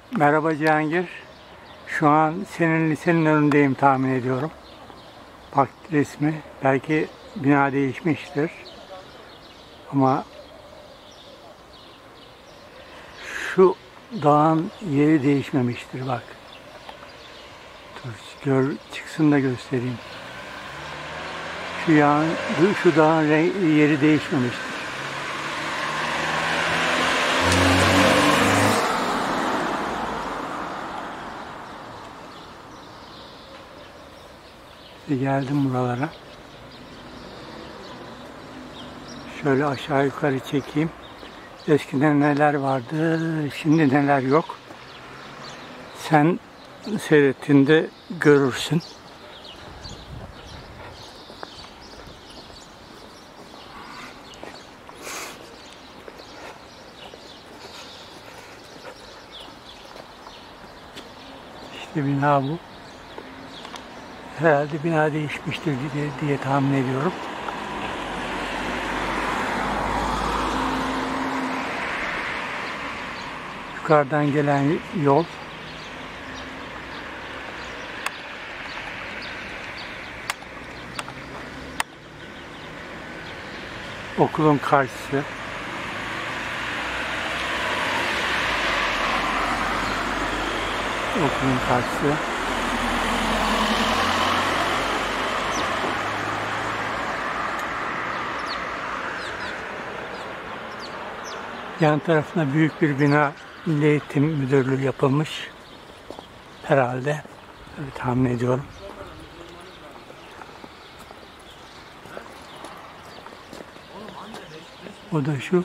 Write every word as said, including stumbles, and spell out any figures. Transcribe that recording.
Merhaba Cihangir. Şu an senin lisenin önündeyim tahmin ediyorum. Bak resmi. Belki bina değişmiştir. Ama şu dağın yeri değişmemiştir bak. Dur, gör, çıksın da göstereyim. Şu yağın, şu dağın yeri değişmemiştir. Geldim buralara. Şöyle aşağı yukarı çekeyim. Eskiden neler vardı, şimdi neler yok. Sen seyrettiğinde görürsün. İşte bina bu. Herhalde bina değişmiştir diye, diye tahmin ediyorum. Yukarıdan gelen yol. Okulun karşısı. Okulun karşısı. Yan tarafına büyük bir bina, Milli Eğitim Müdürlüğü yapılmış. Herhalde. Öyle tahmin ediyorum. O da şu.